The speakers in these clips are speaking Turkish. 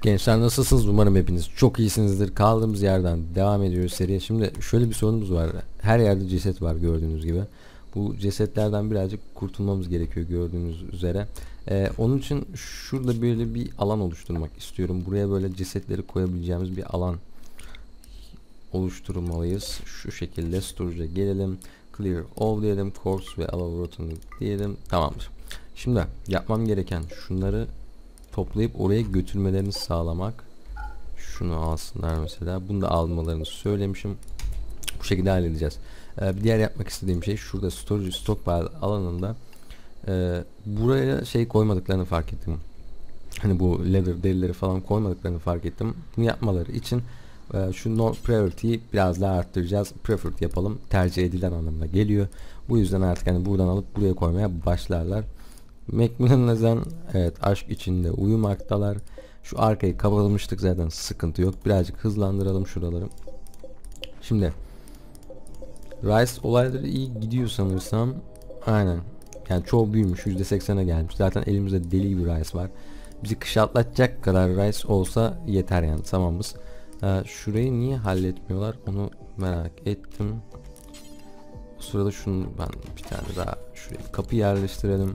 Gençler nasılsınız? Umarım hepiniz çok iyisinizdir. Kaldığımız yerden devam ediyoruz seriye. Şimdi şöyle bir sorunumuz var. Her yerde ceset var gördüğünüz gibi. Bu cesetlerden birazcık kurtulmamız gerekiyor gördüğünüz üzere. Onun için şurada böyle bir alan oluşturmak istiyorum. Buraya böyle cesetleri koyabileceğimiz bir alan oluşturmalıyız. Şu şekilde storage'a gelelim. Clear all diyelim. Corpse ve allow rotten diyelim. Tamamdır. Şimdi yapmam gereken şunları toplayıp oraya götürmelerini sağlamak. Şunu alsınlar mesela. Bunu da almalarını söylemişim. Bu şekilde halledeceğiz. Bir diğer yapmak istediğim şey şurada storage stockpile alanında buraya şey koymadıklarını fark ettim. Hani bu leather derileri falan koymadıklarını fark ettim. Bunu yapmaları için şu no priority'yi biraz daha arttıracağız. Preferred yapalım. Tercih edilen anlamına geliyor. Bu yüzden artık hani buradan alıp buraya koymaya başlarlar. Macmillan'la evet aşk içinde uyumaktalar. Şu arkayı kapatmıştık zaten, sıkıntı yok. Birazcık hızlandıralım şuraları. Şimdi Rice olayları iyi gidiyor sanırsam. Aynen. Yani çoğu büyümüş. %80'e gelmiş. Zaten elimizde deli bir Rice var. Bizi kışa atlatacak kadar Rice olsa yeter yani, tamamız. Şurayı niye halletmiyorlar onu merak ettim. Bu sırada şunu ben bir tane daha şuraya kapı yerleştirelim.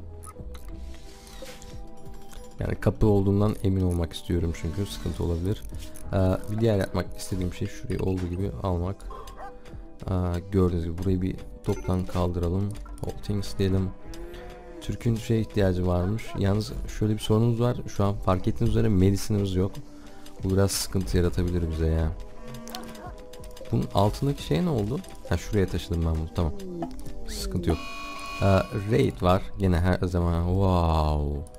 Yani kapı olduğundan emin olmak istiyorum çünkü sıkıntı olabilir. Bir diğer yapmak istediğim şey şurayı olduğu gibi almak. Gördüğünüz gibi burayı bir toptan kaldıralım. All things diyelim. Türk'ün şeye ihtiyacı varmış. Yalnız şöyle bir sorunumuz var. Şu an fark ettiğiniz üzere medisinimiz yok. Bu biraz sıkıntı yaratabilir bize ya. Bunun altındaki şey ne oldu? Ha, şuraya taşıdım ben bunu. Tamam. Sıkıntı yok. Raid var. Yine her zaman. Wow.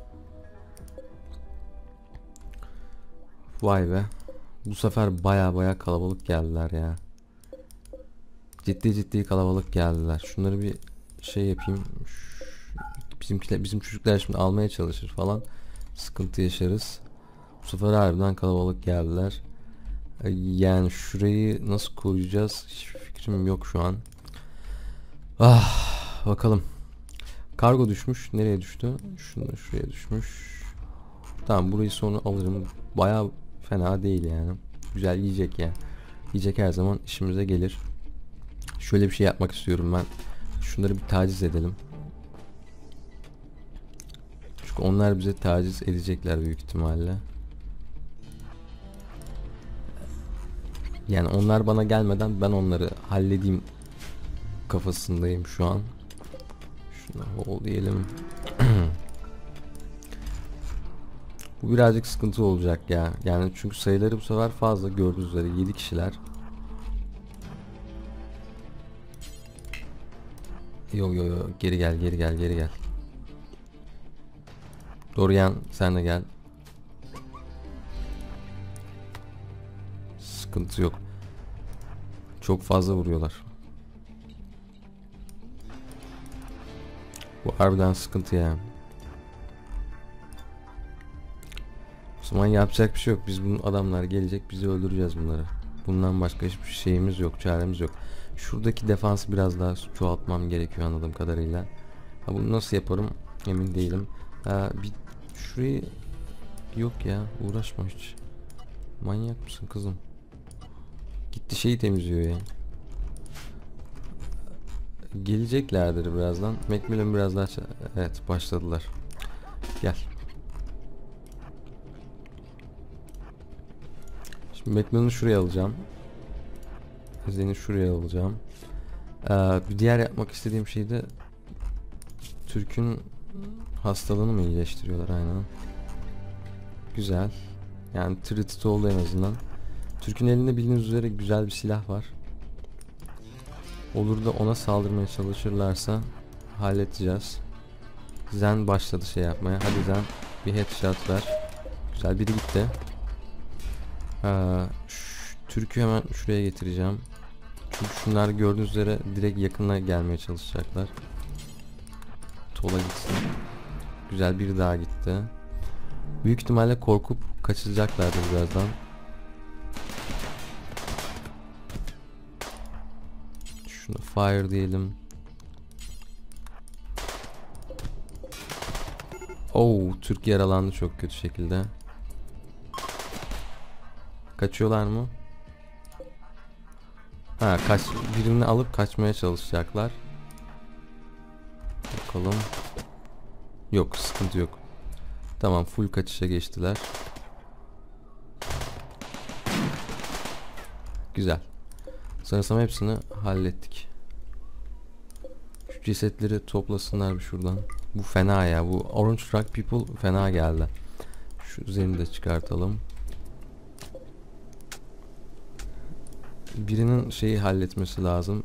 Vay be. Bu sefer baya kalabalık geldiler ya. Ciddi kalabalık geldiler. Şunları bir şey yapayım. Bizim çocuklar şimdi almaya çalışır falan. Sıkıntı yaşarız. Bu sefer harbiden kalabalık geldiler. Yani şurayı nasıl koruyacağız? Hiçbir fikrim yok şu an. Bakalım. Kargo düşmüş. Nereye düştü? Şuraya düşmüş. Tamam, burayı sonra alırım. Baya fena değil yani. Güzel yiyecek ya. Yiyecek her zaman işimize gelir. Şöyle bir şey yapmak istiyorum ben. Şunları bir taciz edelim. Çünkü onlar bize taciz edecekler büyük ihtimalle. Yani onlar bana gelmeden ben onları halledeyim kafasındayım şu an. Şuna ol diyelim. Bu birazcık sıkıntı olacak ya. Yani çünkü sayıları bu sefer fazla, gördüğünüz üzere 7 kişiler. Yok geri gel. Dorian sen de gel. Sıkıntı yok. Çok fazla vuruyorlar. Bu harbiden sıkıntı ya. O zaman yapacak bir şey yok. Biz bunun adamlar gelecek, bizi öldüreceğiz bunları. Bundan başka hiçbir şeyimiz yok, çaremiz yok. Şuradaki defansı biraz daha çoğaltmam gerekiyor anladığım kadarıyla. Bunu nasıl yaparım emin değilim. Bir şurayı yok ya, uğraşma hiç. Manyak mısın kızım? Gitti şeyi temizliyor ya. Geleceklerdir birazdan. Macmillan biraz daha evet, başladılar. Gel. Şimdi Macmillan'ı şuraya alacağım. Zen'i şuraya alacağım. Bir diğer yapmak istediğim şey de Türk'ün hastalığını mı iyileştiriyorlar, aynen. Güzel. Yani treated oldu en azından. Türk'ün elinde bildiğiniz üzere güzel bir silah var. Olur da ona saldırmaya çalışırlarsa halledeceğiz. Zen başladı şey yapmaya. Hadi Zen bir headshot ver. Güzel, biri gitti. Türk'ü hemen şuraya getireceğim. Çünkü şunlar gördüğünüz üzere direkt yakına gelmeye çalışacaklar. Tola gitsin. Güzel, biri daha gitti. Büyük ihtimalle korkup kaçacaklardır birazdan. Şunu fire diyelim. Türk yaralandı çok kötü şekilde. Kaçıyorlar mı? Ha, birini alıp kaçmaya çalışacaklar. Bakalım. Yok, sıkıntı yok. Tamam, full kaçışa geçtiler. Güzel. Sanırsam hepsini hallettik. Şu cesetleri toplasınlar bir şuradan. Bu fena ya. Bu Orange Rock People fena geldi. Şu üzerini de çıkartalım. Birinin şeyi halletmesi lazım.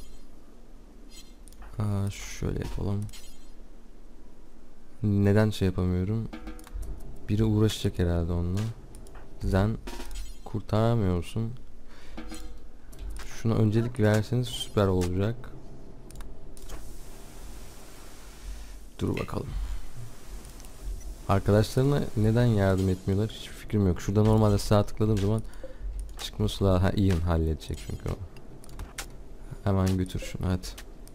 Şöyle yapalım. Neden şey yapamıyorum? Biri uğraşacak herhalde onunla. Sen kurtaramıyor musun? Şuna öncelik verseniz süper olacak. Dur bakalım. Arkadaşlarına neden yardım etmiyorlar? Hiçbir fikrim yok. Şurada normalde sağ tıkladığım zaman çıkması lazım. Ian halledecek çünkü o. Hemen götür şunu hadi.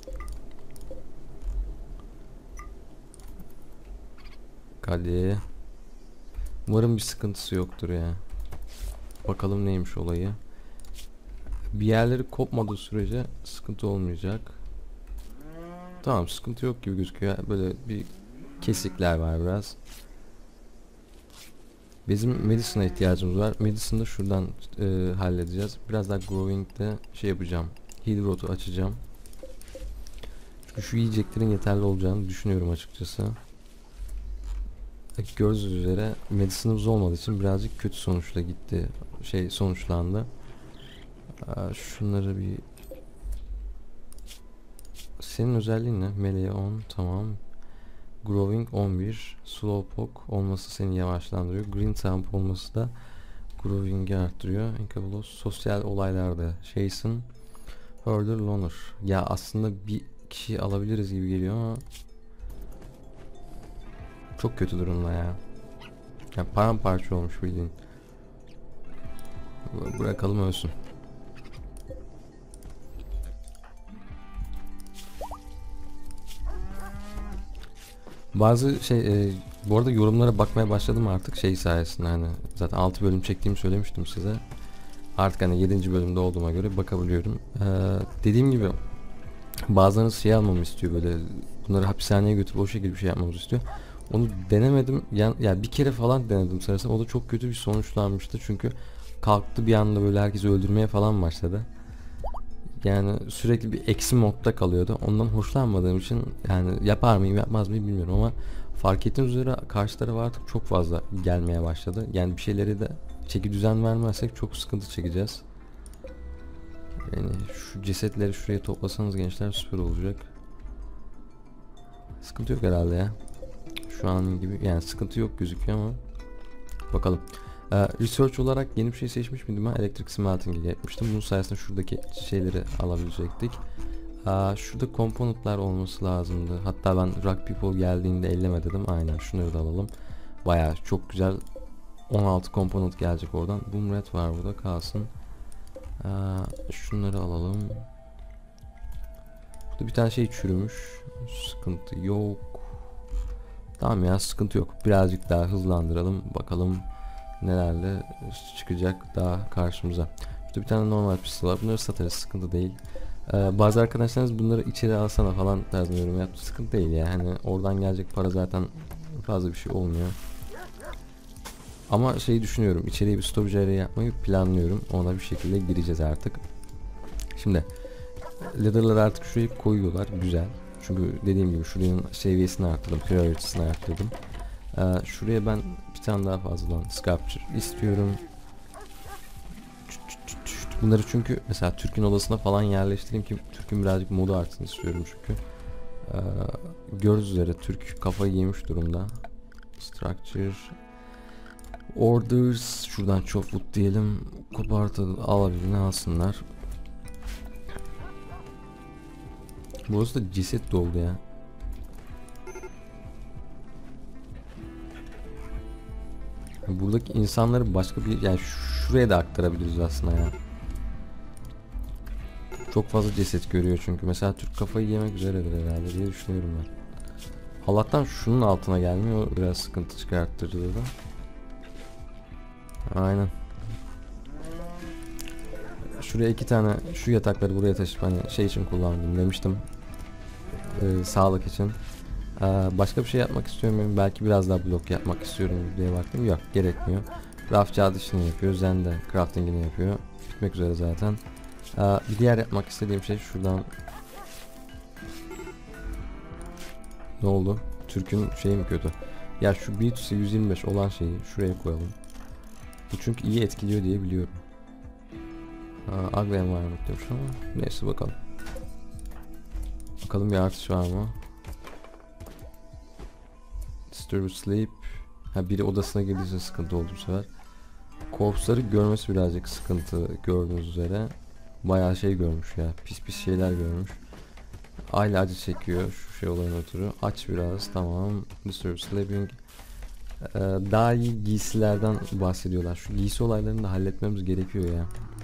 Hadi. Umarım bir sıkıntısı yoktur ya. Bakalım neymiş olayı. Bir yerleri kopmadığı sürece sıkıntı olmayacak. Tamam, sıkıntı yok gibi gözüküyor. Böyle bir kesikler var biraz. Bizim medicine'a ihtiyacımız var. Medicine'da şuradan halledeceğiz. Biraz daha growing'de şey yapacağım. Heal rot'u açacağım. Çünkü şu yiyeceklerin yeterli olacağını düşünüyorum açıkçası. Gördüğünüz üzere medicine'ımız olmadığı için birazcık kötü sonuçla gitti. Sonuçlandı. Şunları bir... Senin özelliğin ne? Melee 10, tamam. Growing 11, Slowpoke olması seni yavaşlandırıyor. Green Thumb olması da Growing'i arttırıyor. Incapable sosyal olaylarda şeysin. Further Loner. Ya aslında bir kişi alabiliriz gibi geliyor ama çok kötü durumda ya. Ya paramparça olmuş bildiğin. Bırakalım ölsün. Bazı bu arada yorumlara bakmaya başladım artık sayesinde, hani zaten 6 bölüm çektiğimi söylemiştim size. Artık hani 7. bölümde olduğuma göre bakabiliyorum. Dediğim gibi bazılarınız şey almamı istiyor, böyle bunları hapishaneye götürüp o şekilde bir şey yapmamızı istiyor. Onu denemedim. Yani bir kere falan denedim sanırsam. O da çok kötü bir sonuçlanmıştı. Çünkü kalktı bir anda böyle herkesi öldürmeye falan başladı. Yani sürekli bir eksi modda kalıyordu. Ondan hoşlanmadığım için yani yapar mıyım yapmaz mıyım bilmiyorum ama fark ettiğim üzere karşı tarafa artık çok fazla gelmeye başladı. Yani bir şeyleri de çeki düzen vermezsek çok sıkıntı çekeceğiz. Yani şu cesetleri şuraya toplasanız gençler süper olacak. Sıkıntı yok herhalde ya. Şu an gibi yani sıkıntı yok gözüküyor ama bakalım. Research olarak yeni bir şey seçmiş miydim ben? Electric Smelting'i yapmıştım. Bunun sayesinde şuradaki şeyleri alabilecektik. Şurada componentlar olması lazımdı. Hatta ben Rock People geldiğinde elleme dedim. Aynen, şunları da alalım. Bayağı çok güzel 16 component gelecek oradan. Boom Red var burada, kalsın. Şunları alalım. Burada bir tane şey çürümüş. Sıkıntı yok. Tamam ya, sıkıntı yok. Birazcık daha hızlandıralım. Bakalım nelerle çıkacak daha karşımıza. Burada bir tane normal pistol var. Bunları satarız, sıkıntı değil. Bazı arkadaşlarınız bunları içeri alsana falan tarzında yorum yaptı. Sıkıntı değil ya. Hani oradan gelecek para zaten fazla bir şey olmuyor. Ama düşünüyorum. İçeriye bir storage area yapmayı planlıyorum. Ona bir şekilde gireceğiz artık. Şimdi ladder'ları artık şuraya koyuyorlar. Güzel. Çünkü dediğim gibi şuranın seviyesini arttırdım. Priority'sini arttırdım. Şuraya ben bir tane daha fazladan sculpture istiyorum. Bunları çünkü mesela Türk'ün odasına falan yerleştireyim ki Türk'ün birazcık modu artsın istiyorum çünkü. Gördüğünüz üzere Türk kafayı yemiş durumda. Structure, orders, şuradan chopwood diyelim, kopartıp alabildiğini alsınlar. Burası da ceset doldu ya. Buradaki insanları başka bir, yani şuraya da aktarabiliriz aslında ya. Çok fazla ceset görüyor çünkü. Mesela Türk kafayı yemek üzeredir herhalde diye düşünüyorum ben. Allah'tan şunun altına gelmiyor. Biraz sıkıntı çıkarttırdı da. Aynen. Şuraya 2 tane şu yatakları buraya taşıp hani şey için kullandım demiştim. Sağlık için. Başka bir şey yapmak istiyor muyum? Belki biraz daha blok yapmak istiyorum diye baktım. Yok, gerekmiyor. Craft kağıdı işini yapıyor. Zen de crafting'ini yapıyor. Bitmek üzere zaten. Bir diğer yapmak istediğim şey şuradan. Ne oldu? Türk'ün şeyi mi kötü? Ya şu B2C 125 olan şeyi şuraya koyalım. Bu çünkü iyi etkiliyor diye biliyorum. Agri environment diyormuş ama neyse bakalım. Bakalım bir artış var mı? Disturb sleep. Biri odasına girdiyse sıkıntı oldu bu sefer. Corpse'ları görmesi birazcık sıkıntı gördüğünüz üzere. Bayağı şey görmüş ya. Pis pis şeyler görmüş. Aile acı çekiyor şu şey olayın ötürü. Aç biraz, tamam. Disturb sleeping. Daha iyi giysilerden bahsediyorlar. Şu giysi olaylarını da halletmemiz gerekiyor ya.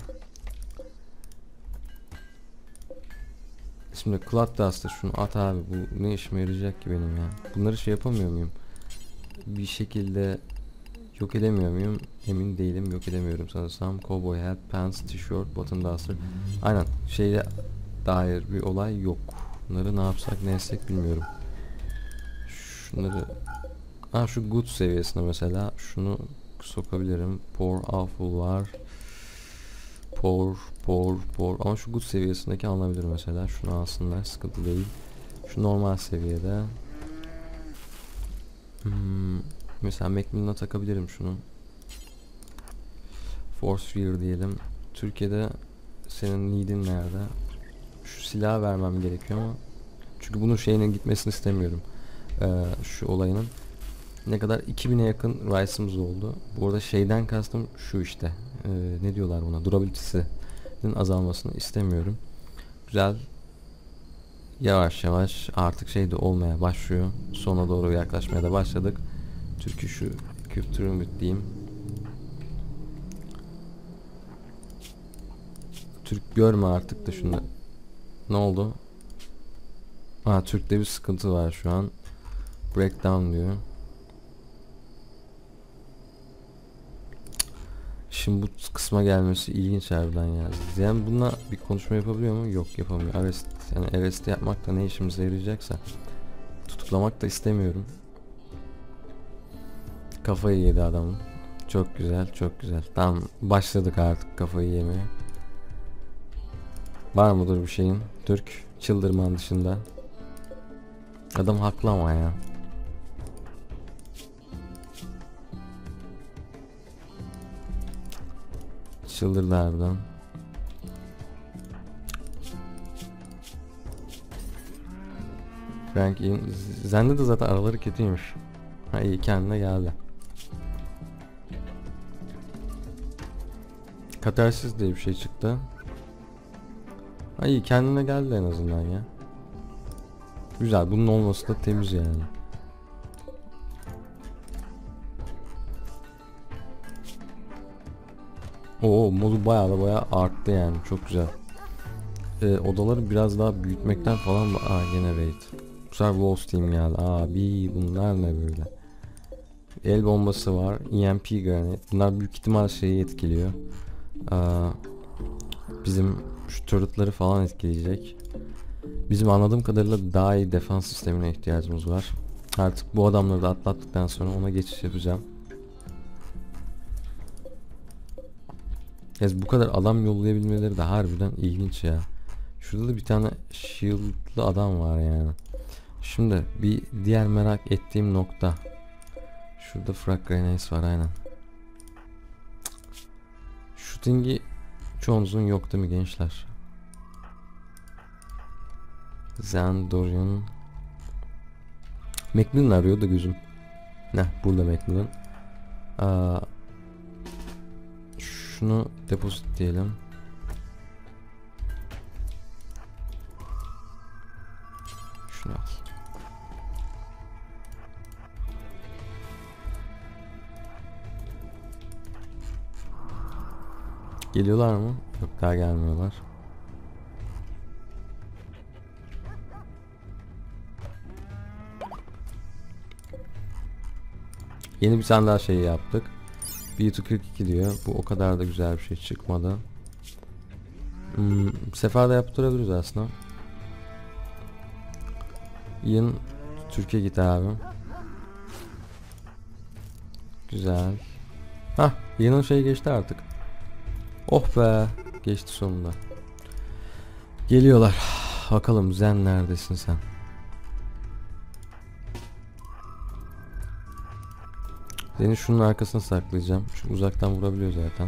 Şimdi Cloud Duster şunu at abi, bu ne işime yarayacak ki benim ya. Bunları şey yapamıyor muyum? Bir şekilde yok edemiyor muyum? Emin değilim, yok edemiyorum sanırsam. Cowboy hat, pants, t-shirt, button duster. Aynen, şeyle dair bir olay yok. Bunları ne yapsak ne etsek bilmiyorum. Şunları şu good seviyesine mesela şunu sokabilirim. Pour awful var. Pour ama şu good seviyesindeki alınabilir mesela. Şunu alsınlar, sıkıntı değil. Şu normal seviyede. Mesela Macmillan'a takabilirim şunu. Force Fear diyelim. Türkiye'de senin need'in nerede? Şu silahı vermem gerekiyor ama çünkü bunun şeyinin gitmesini istemiyorum. Şu olayının. Ne kadar 2000'e yakın rice'ımız oldu. Bu arada şeyden kastım şu işte. Ne diyorlar buna? Durability'sinin azalmasını istemiyorum. Güzel. Yavaş yavaş artık şey de olmaya başlıyor. Sona doğru yaklaşmaya da başladık. Türk'ü şu kültürümü diyeyim. Türk görme artık da şunu. Ne oldu? Türk'te bir sıkıntı var şu an. Breakdown diyor. Şimdi bu kısma gelmesi ilginç harbiden ya. Yani bununla bir konuşma yapabiliyor mu? Yok, yapamıyor. Arrest, yani arrest yapmak da ne işimize yarayacaksa. Tutuklamak da istemiyorum. Kafayı yedi adamın. Çok güzel, çok güzel. Tamam, başladık artık kafayı yemeye. Var mıdır bir şeyin? Türk çıldırman dışında. Adam haklı ama ya. Çıldırdı harbiden. Frank'in Zen'de de zaten araları kötüymüş. İyi, kendine geldi. Katarsis diye bir şey çıktı. İyi, kendine geldi en azından ya. Güzel, bunun olması da temiz yani. Modu bayağı arttı yani, çok güzel. Odaları biraz daha büyütmekten falan da gene raid. Bu sefer Wall Steam geldi. Abi bunlar ne böyle? El bombası var, EMP granate. Bunlar büyük ihtimal şeyi etkiliyor. Bizim şu turret'ları falan etkileyecek. Bizim anladığım kadarıyla daha iyi defans sistemine ihtiyacımız var. Artık bu adamları da atlattıktan sonra ona geçiş yapacağım. Bu kadar adam yollayabilmeleri de harbiden ilginç ya. Şurada da bir tane shield'lı adam var yani. Şimdi bir diğer merak ettiğim nokta. Şurada frag grenades var aynen. Shooting'i çoğunuzun yok değil mi gençler? Zandorian. Macmillan arıyor da gözüm. Burada Macmillan. Şunu deposit diyelim. Şunu al. Geliyorlar mı? Yok, daha gelmiyorlar. Yeni bir tane daha şey yaptık. B242 diyor. Bu o kadar da güzel bir şey çıkmadı. Seferde yaptırabiliriz aslında. Ian Türkiye git abi. Güzel. Hah, Ian'ın şeyi geçti artık. Oh be, geçti sonunda. Geliyorlar. Bakalım Zen neredesin sen? Seni şunun arkasına saklayacağım. Çünkü uzaktan vurabiliyor zaten.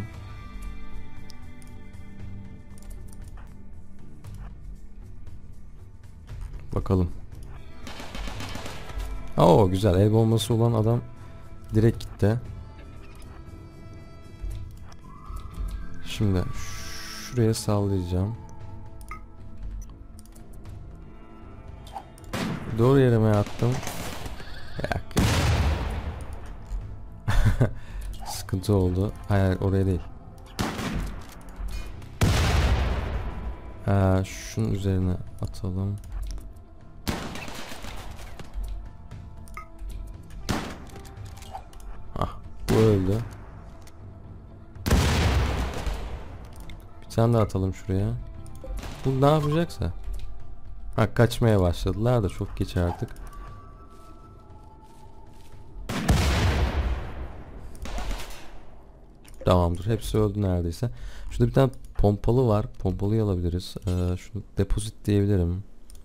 Bakalım. Oo güzel, el bombası olan adam direkt gitti. Şimdi şuraya sallayacağım. Doğru yere mi attım? Yak. Sıkıntı oldu. Hayır, oraya değil. Şunun üzerine atalım. Ah, bu öldü. Bir tane daha atalım şuraya. Bu ne yapacaksa. Ha, kaçmaya başladılar da çok geç artık. Tamamdır. Hepsi öldü neredeyse. Şurada bir tane pompalı var. Pompalıyı alabiliriz. Şunu depozit diyebilirim.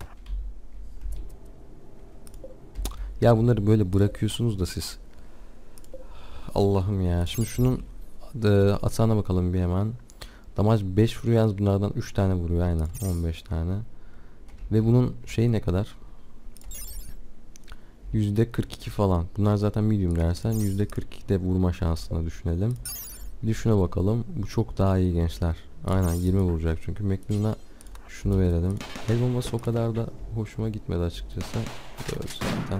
Ya bunları böyle bırakıyorsunuz da siz. Allah'ım ya. Şimdi şunun atağına bakalım bir hemen. Damaj 5 vuruyor yalnız, bunlardan 3 tane vuruyor aynen. 15 tane. Ve bunun şeyi ne kadar? %42 falan. Bunlar zaten medium dersen %42'de vurma şansını düşünelim. Bir de şuna bakalım. Bu çok daha iyi gençler. Aynen 20 vuracak çünkü. Macmillan'a şunu verelim. El bombası o kadar da hoşuma gitmedi açıkçası. Böyle zaten.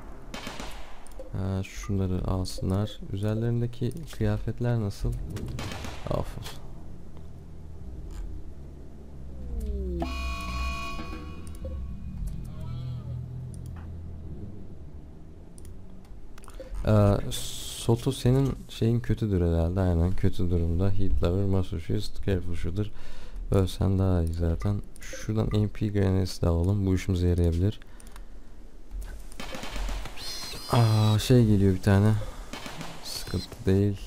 Şunları alsınlar. Üzerlerindeki kıyafetler nasıl? Afiyet. Soto senin şeyin kötüdür herhalde. Aynen kötü durumda. Heat lover, Massachusetts, careful shooter. Ölsen daha iyi zaten. Şuradan MP grenades de alalım. Bu işimize yarayabilir. Şey geliyor bir tane. Sıkıntı değil.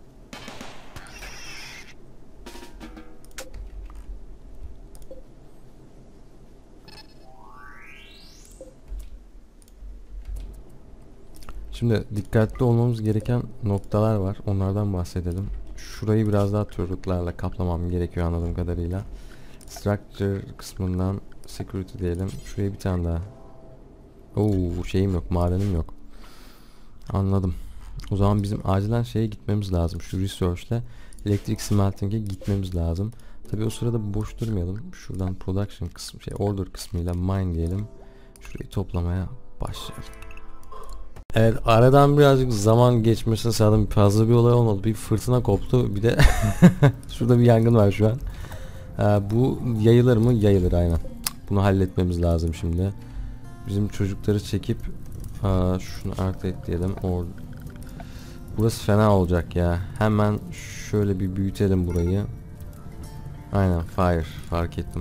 Şimdi dikkatli olmamız gereken noktalar var. Onlardan bahsedelim. Şurayı biraz daha turretlarla kaplamam gerekiyor anladığım kadarıyla. Structure kısmından security diyelim. Şuraya bir tane daha. Oo, şeyim yok, madenim yok. Anladım. O zaman bizim acilen şeye gitmemiz lazım. Şu research'le elektrik smelting'e gitmemiz lazım. Tabii o sırada boş durmayalım. Şuradan production kısmı, order kısmıyla mine diyelim. Şurayı toplamaya başlayalım. Evet, aradan birazcık zaman geçmesine sağladım. Fazla bir olay olmadı. Bir fırtına koptu. Bir de şurada bir yangın var şu an. Bu yayılır mı? Yayılır aynen. Bunu halletmemiz lazım şimdi. Bizim çocukları çekip şunu artı ekleyelim. Burası fena olacak ya. Hemen şöyle bir büyütelim burayı. Aynen fire. Fark ettim.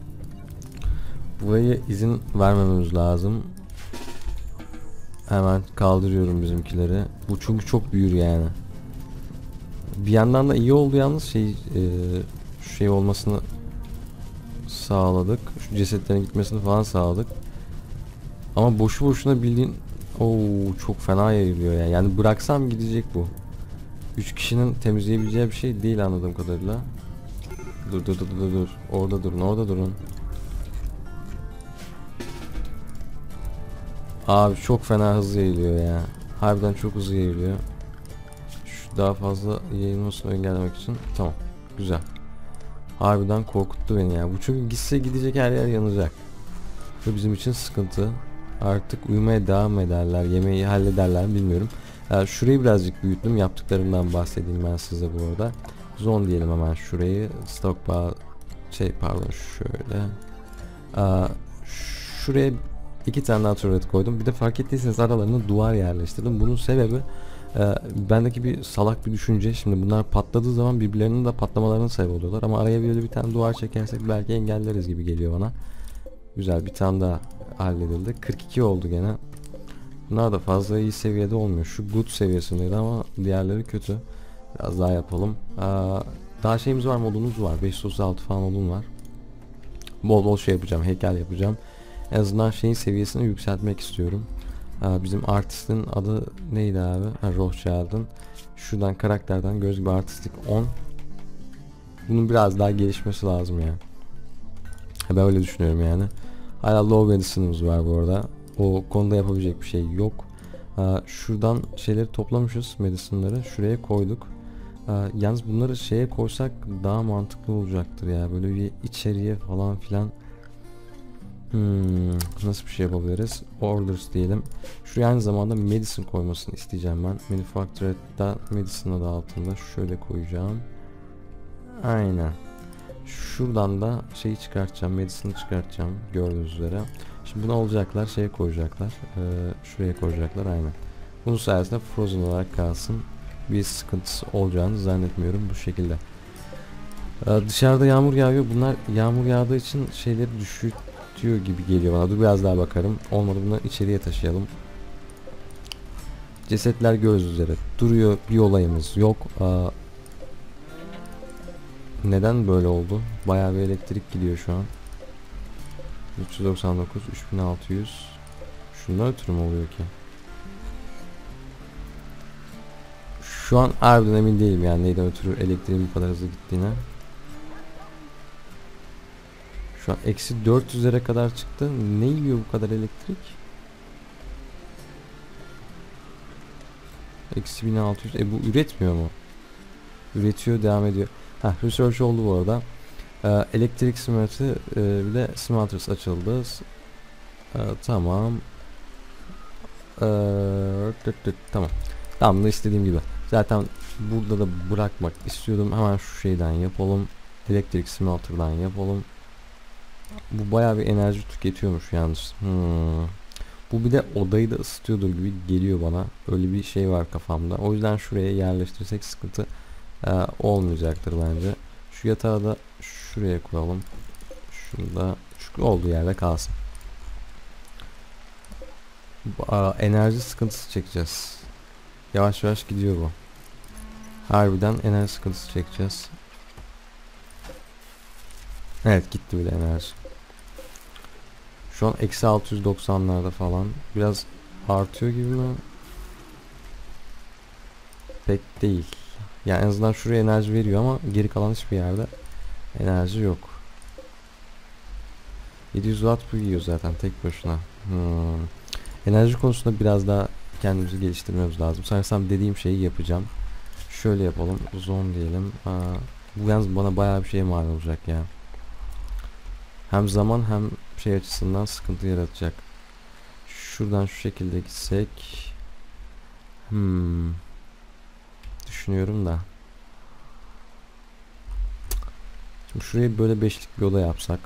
Burayı izin vermememiz lazım. Hemen kaldırıyorum bizimkileri. Bu çünkü çok büyür yani. Bir yandan da iyi oldu yalnız şey olmasını sağladık. Şu cesetlerin gitmesini falan sağladık. Ama boşu boşuna bildiğin çok fena yayılıyor ya. Yani bıraksam gidecek bu. 3 kişinin temizleyebileceği bir şey değil anladığım kadarıyla. Dur. Orada durun. Abi çok fena hızlı yayılıyor ya. Harbiden çok hızlı yayılıyor. Şu daha fazla yayılmasını engellemek için. Tamam. Güzel. Harbiden korkuttu beni ya. Bu çünkü gitse gidecek, her yer yanacak. Bu bizim için sıkıntı. Artık uyumaya devam ederler. Yemeği hallederler bilmiyorum. Şurayı birazcık büyüttüm. Yaptıklarımdan bahsedeyim ben size bu arada. Zone diyelim hemen şurayı. Stockpile pardon şöyle. Şuraya 2 tane daha turret koydum. Bir de fark ettiyseniz aralarına duvar yerleştirdim. Bunun sebebi Bendeki bir salak bir düşünce. Şimdi bunlar patladığı zaman birbirlerinin de patlamalarına sebep oluyorlar. Ama araya böyle bir tane duvar çekersek belki engelleriz gibi geliyor bana. Güzel, bir tane daha halledildi. 42 oldu gene. Bunlar da fazla iyi seviyede olmuyor. Şu good seviyesindeydi ama diğerleri kötü. Biraz daha yapalım. Daha şeyimiz var, modumuz var. 536 falan modum var. Bol bol şey yapacağım. Heykel yapacağım. En azından şeyin seviyesini yükseltmek istiyorum. Bizim artistin adı neydi abi? Rothschild'ın. Şuradan karakterden göz gibi artistik 10. Bunun biraz daha gelişmesi lazım ya. Ben öyle düşünüyorum yani. Hala low medicine'ımız var bu arada. O konuda yapabilecek bir şey yok. Şuradan şeyleri toplamışız, medicine'ları. Şuraya koyduk. Yalnız bunları şeye koysak daha mantıklı olacaktır ya. Böyle bir içeriye falan filan. Nasıl bir şey yapabiliriz? Orders diyelim. Şuraya aynı zamanda medicine koymasını isteyeceğim ben. Manufactured'da medicine adı altında şöyle koyacağım. Aynen. Şuradan da şeyi çıkartacağım, medicine'ı çıkartacağım gördüğünüz üzere. Şimdi bunu alacaklar, şeye koyacaklar. Şuraya koyacaklar aynen. Bunun sayesinde frozen olarak kalsın. Bir sıkıntısı olacağını zannetmiyorum bu şekilde. Dışarıda yağmur yağıyor. Bunlar yağmur yağdığı için şeyleri düşürtüyor gibi geliyor bana. Dur biraz daha bakarım. Olmadı bunları içeriye taşıyalım. Cesetler gördüğünüz üzere duruyor. Bir olayımız yok. Neden böyle oldu? Bayağı bir elektrik gidiyor şu an. 399, 3600. Şundan ötürü mü oluyor ki? Şu an harbiden emin değilim yani neyden ötürü elektriğin bu kadar hızlı gittiğine. Şu an eksi 400'lere kadar çıktı. Ne yiyor bu kadar elektrik? Eksi 1600. Bu üretmiyor mu? Üretiyor, devam ediyor. Research oldu bu arada. Elektrik smelt'i bir de smelters açıldı. Tamam. Tamam. Tam da istediğim gibi. Zaten burada da bırakmak istiyordum. Hemen şu şeyden yapalım. Elektrik smelter'dan yapalım. Bu bayağı bir enerji tüketiyormuş yalnız. Bu bir de odayı da ısıtıyordur gibi geliyor bana. Öyle bir şey var kafamda. O yüzden şuraya yerleştirsek sıkıntı olmayacaktır bence. Şu yatağı da şuraya koyalım. Şunu da şu olduğu yerde kalsın. Enerji sıkıntısı çekeceğiz. Yavaş yavaş gidiyor bu. Harbiden enerji sıkıntısı çekeceğiz. Evet, gitti bile enerji. Şu an eksi 690'larda falan. Biraz artıyor gibi mi? Pek değil. Yani en azından şuraya enerji veriyor ama geri kalan hiçbir yerde enerji yok. 700 watt bu yiyor zaten tek başına. Enerji konusunda biraz daha kendimizi geliştirmemiz lazım. Sanırsam dediğim şeyi yapacağım. Şöyle yapalım. Zone diyelim. Bu yalnız bana bayağı bir şey mal olacak ya. Hem zaman hem şey açısından sıkıntı yaratacak. Şuradan şu şekilde gitsek. Düşünüyorum da. Şimdi şuraya böyle beşlik bir oda yapsak.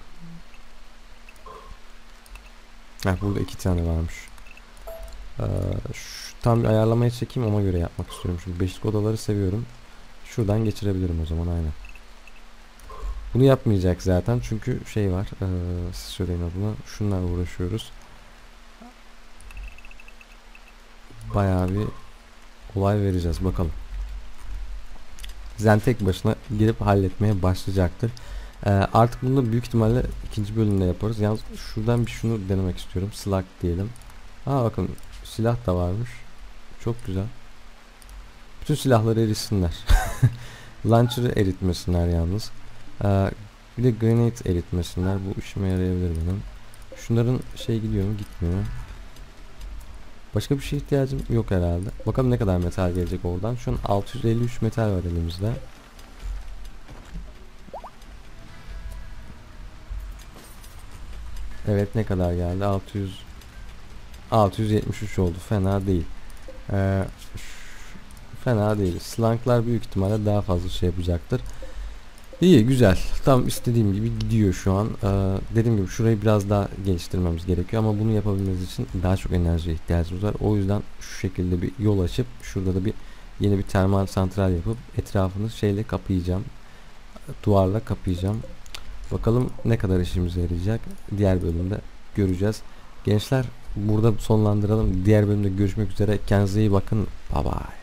Burada 2 tane varmış. Tam bir ayarlamaya çekeyim, ona göre yapmak istiyorum. Çünkü beşlik odaları seviyorum. Şuradan geçirebilirim o zaman aynen. Bunu yapmayacak zaten çünkü şey var. Siz söyleyin adına. Şunlarla uğraşıyoruz. Bayağı bir olay vereceğiz bakalım. Zen tek başına girip halletmeye başlayacaktır. Artık bunu büyük ihtimalle ikinci bölümde yaparız. Yalnız şuradan bir şunu denemek istiyorum. Slug diyelim. Bakın silah da varmış. Çok güzel. Bütün silahları eritsinler. Launcher'ı eritmesinler yalnız. Bir de grenade eritmesinler. Bu işime yarayabilir benim. Şunların şey gidiyor mu? Gitmiyor. Başka bir şeye ihtiyacım yok herhalde. Bakalım ne kadar metal gelecek oradan. Şu an 653 metal var elimizde. Evet, ne kadar geldi? 673 oldu. Fena değil. Fena değil. Slanklar büyük ihtimalle daha fazla şey yapacaktır. İyi, güzel. Tam istediğim gibi gidiyor şu an. Dediğim gibi şurayı biraz daha geliştirmemiz gerekiyor ama bunu yapabilmemiz için daha çok enerjiye ihtiyacımız var. O yüzden şu şekilde bir yol açıp şurada da yeni bir termal santral yapıp etrafını şeyle kapayacağım. Duvarla kapayacağım. Bakalım ne kadar işimize yarayacak. Diğer bölümde göreceğiz. Gençler, burada sonlandıralım. Diğer bölümde görüşmek üzere. Kendinize iyi bakın. Bye bye.